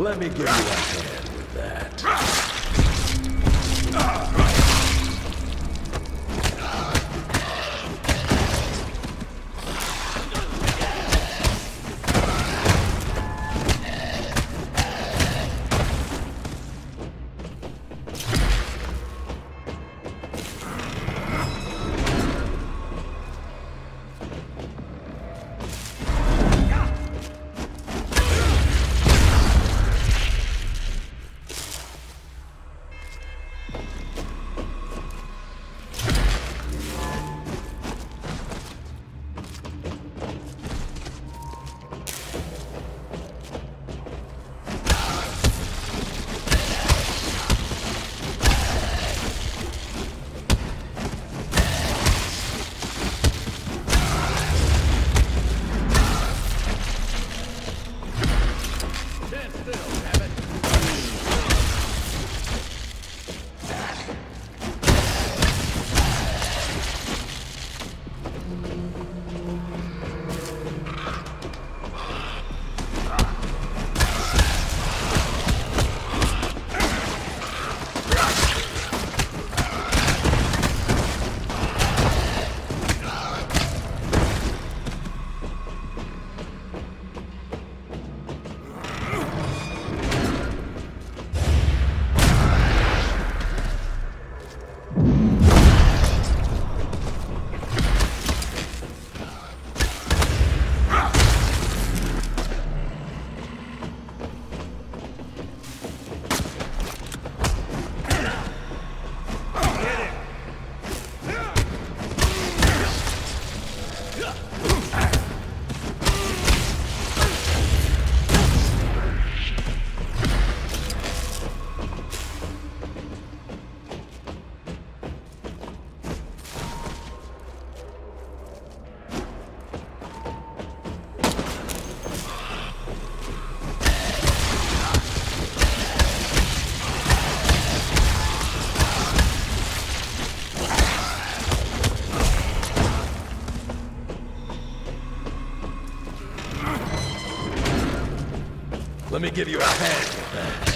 Let me give you a hand with that. Let me give you a hand with that.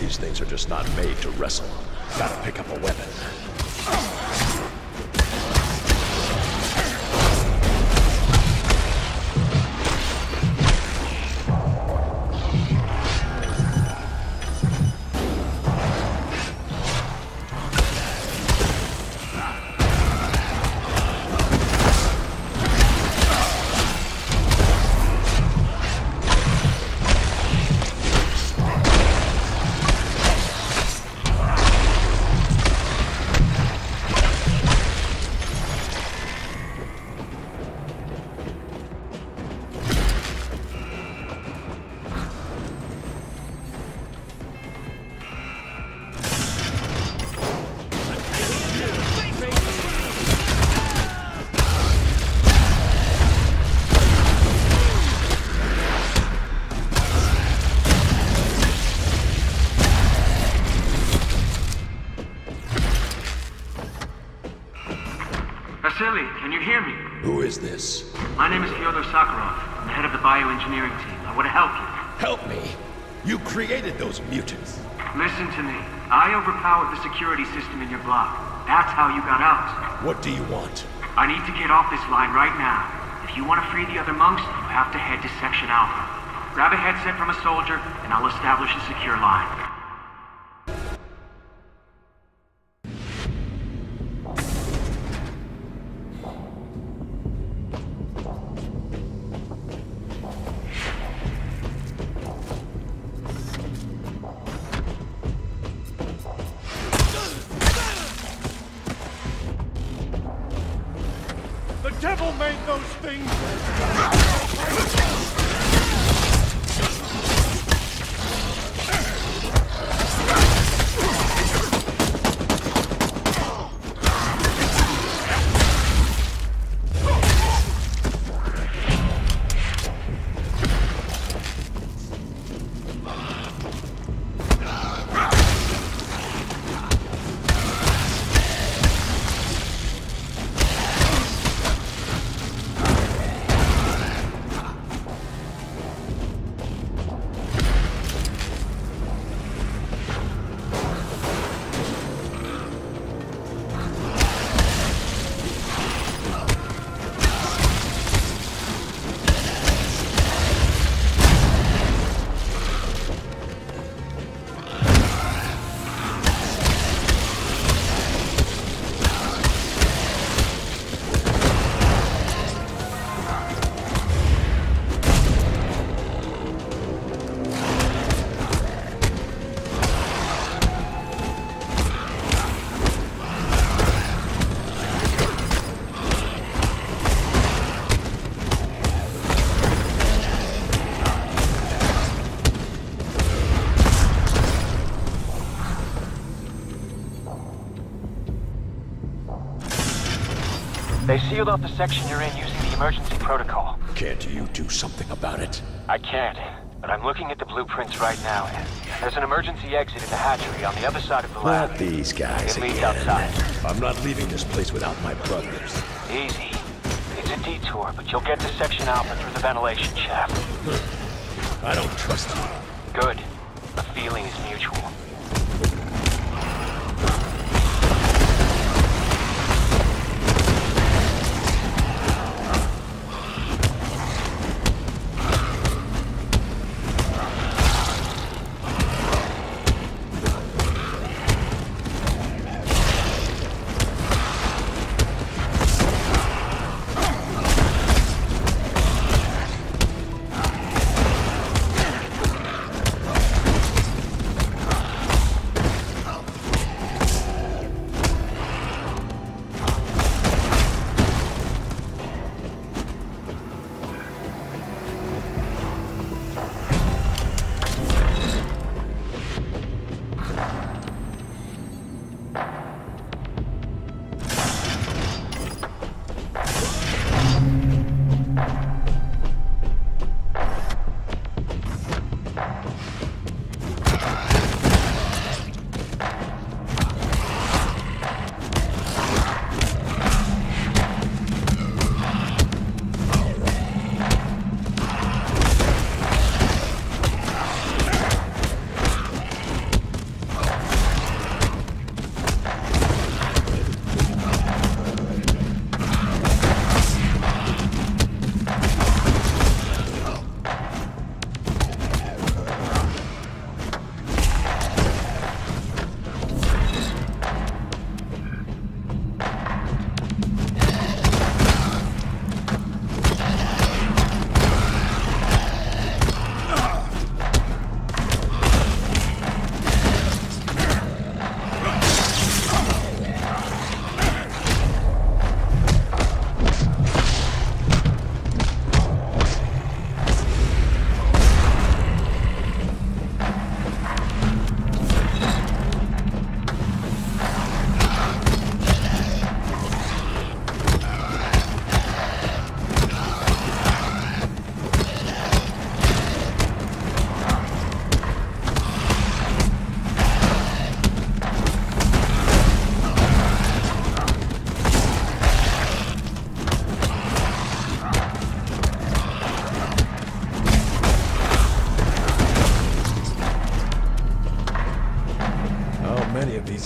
These things are just not made to wrestle. Gotta pick up a weapon. Vasily, can you hear me? Who is this? My name is Fyodor Sakharov. I'm the head of the bioengineering team. I want to help you. Help me! You created those mutants. Listen to me. I overpowered the security system in your block. That's how you got out. What do you want? I need to get off this line right now. If you want to free the other monks, you have to head to Section Alpha. Grab a headset from a soldier, and I'll establish a secure line. The devil made those things! They sealed off the section you're in using the emergency protocol. Can't you do something about it? I can't, but I'm looking at the blueprints right now. There's an emergency exit in the hatchery on the other side of the lab. Not these guys It leads again. outside. I'm not leaving this place without my brothers. Easy. It's a detour, but you'll get to Section Alpha through the ventilation shaft. I don't trust you. Good. The feeling is mutual.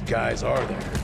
guys are there?